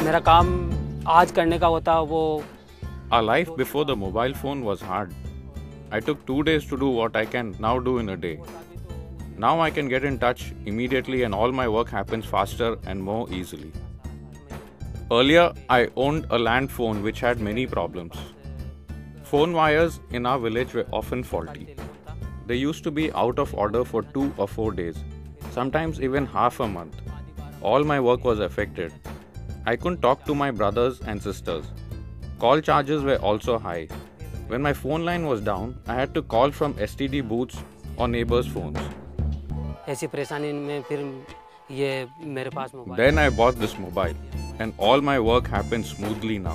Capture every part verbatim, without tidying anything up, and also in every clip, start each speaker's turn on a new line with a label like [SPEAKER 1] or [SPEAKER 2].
[SPEAKER 1] मेरा काम आज करने का होता वो।
[SPEAKER 2] Our life before the mobile phone was hard. I took two days to do what I can now do in a day. Now I can get in touch immediately and all my work happens faster and more easily. Earlier, I owned a land phone which had many problems. Phone wires in our village were often faulty. They used to be out of order for two or four days, sometimes even half a month. All my work was affected. I couldn't talk to my brothers and sisters. Call charges were also high. When my phone line was down, I had to call from S T D booths or neighbors' phones.
[SPEAKER 1] ऐसी परेशानी में फिर ये मेरे पास mobile.
[SPEAKER 2] Then I bought this mobile, and all my work happens smoothly now.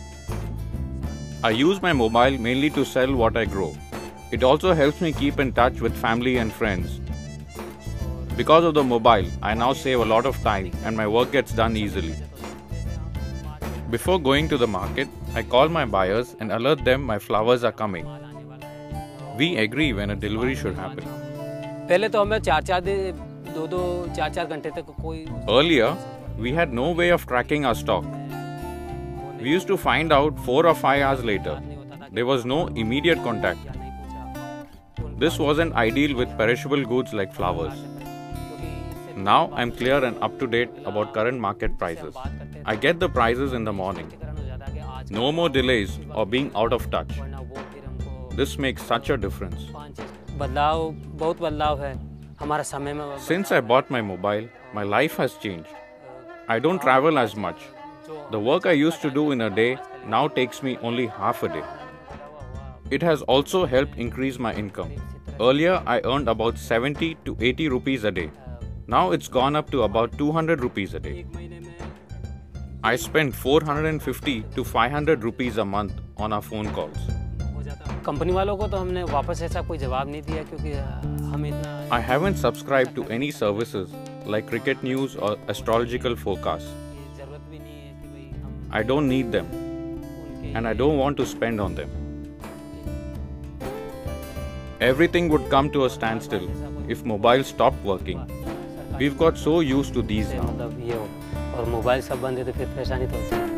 [SPEAKER 2] I use my mobile mainly to sell what I grow. It also helps me keep in touch with family and friends. Because of the mobile, I now save a lot of time and my work gets done easily. Before going to the market, I call my buyers and alert them my flowers are coming. We agree when a delivery should happen.
[SPEAKER 1] पहले तो हमें चार चार दिन दो दो चार चार घंटे तक कोई।
[SPEAKER 2] Earlier, we had no way of tracking our stock. We used to find out four or five hours later. There was no immediate contact. This wasn't ideal with perishable goods like flowers. Now I'm clear and up to date about current market prices. I get the prices in the morning. No more delays or being out of touch. This makes such a difference.
[SPEAKER 1] बदलाव बहुत बदलाव है हमारा समय में।
[SPEAKER 2] Since I bought my mobile, my life has changed. I don't travel as much. The work I used to do in a day now takes me only half a day. It has also helped increase my income. Earlier, I earned about seventy to eighty rupees a day. Now it's gone up to about two hundred rupees a day. I spend four hundred fifty to five hundred rupees a month on our phone calls.
[SPEAKER 1] Company वालों को तो हमने वापस ऐसा कोई जवाब नहीं दिया क्योंकि हम इतना।
[SPEAKER 2] I haven't subscribed to any services like cricket news or astrological forecasts. I don't need them, and I don't want to spend on them. Everything would come to a standstill if mobile stopped working. We've got so used to these now.
[SPEAKER 1] मतलब ये हो और mobile सब बंद है तो फिर परेशानी तो होती है।